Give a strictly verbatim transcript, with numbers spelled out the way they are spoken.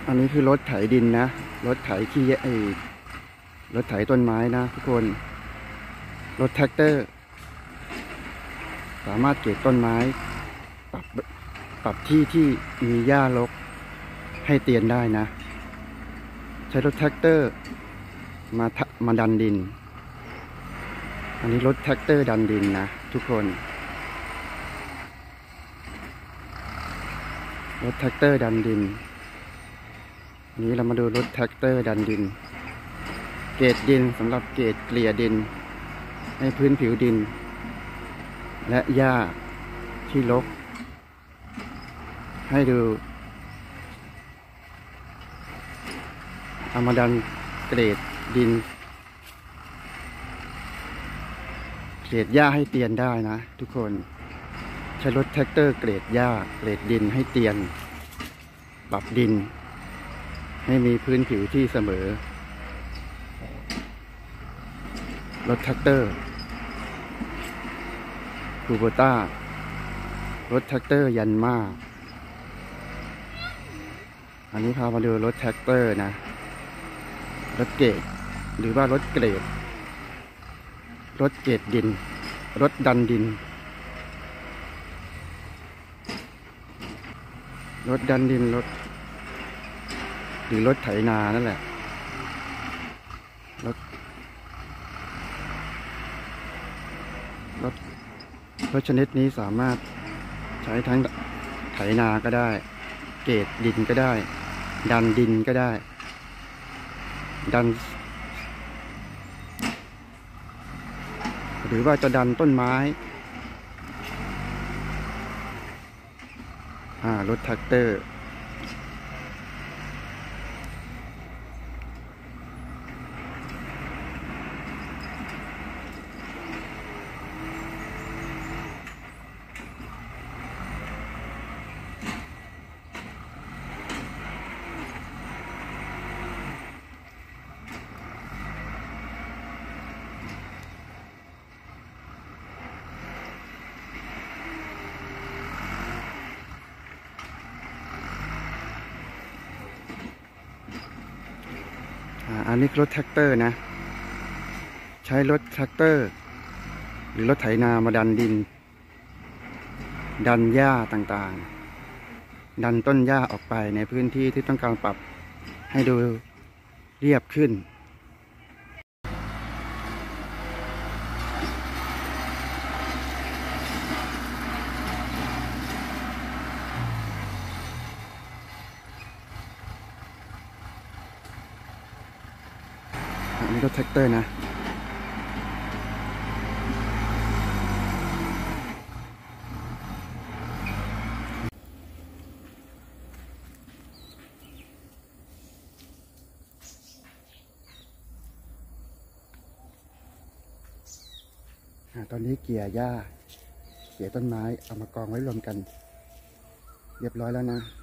อันนี้คือรถไถดินนะรถไถขี้ไอรถไถต้นไม้นะทุกคนรถแท็กเตอร์สามารถเกรดต้นไม้ปรับปรับที่ที่มีหญ้ารกให้เตียนได้นะใช้รถแท็กเตอร์มามาดันดินอันนี้รถแท็กเตอร์ดันดินนะทุกคนรถแท็กเตอร์ดันดินนี้เรามาดูรถแท็กเตอร์ดันดินเกรดดินสำหรับเกรดเกลี่ยดินให้พื้นผิวดินและหญ้าที่รกให้ดูเอามาดันเกรดดินเกรดหญ้าให้เตียนได้นะทุกคนใช้รถแท็กเตอร์เกรดหญ้าเกรดดินให้เตียนปรับดินให้มีพื้นผิวที่เสมอรถแท็กเตอร์คูโบต้ารถแท็กเตอร์ยันมาอันนี้พามาดูรถแท็กเตอร์นะรถเกรดหรือว่ารถเกรดรถเกรดดินรถดันดินรถดันดินรถหรือรถไถนานั่นแหละรถรถรถชนิดนี้สามารถใช้ทั้งไถนาก็ได้เกรดดินก็ได้ดันดินก็ได้ดันหรือว่าจะดันต้นไม้อ่ารถแท็กเตอร์อันนี้รถแท็กเตอร์นะใช้รถแท็กเตอร์หรือรถไถนามาดันดินดันหญ้าต่างๆดันต้นหญ้าออกไปในพื้นที่ที่ต้องการปรับให้ดูเรียบขึ้นอันนี้รถแท็กเตอร์นะตอนนี้เกี่ยหญ้าเกี่ยต้นไม้เอามากองไว้รวมกันเรียบร้อยแล้วนะ